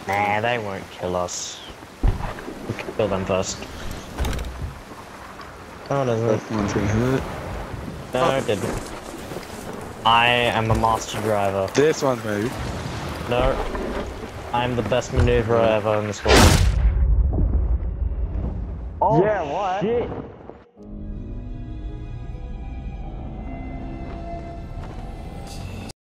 Nah, they won't kill us. We can kill them first. Oh, doesn't it? First one's gonna hit. No, it didn't. I am a master driver. This one's moved. No, I'm the best maneuverer ever in this world. Oh, Yeah, what? shit.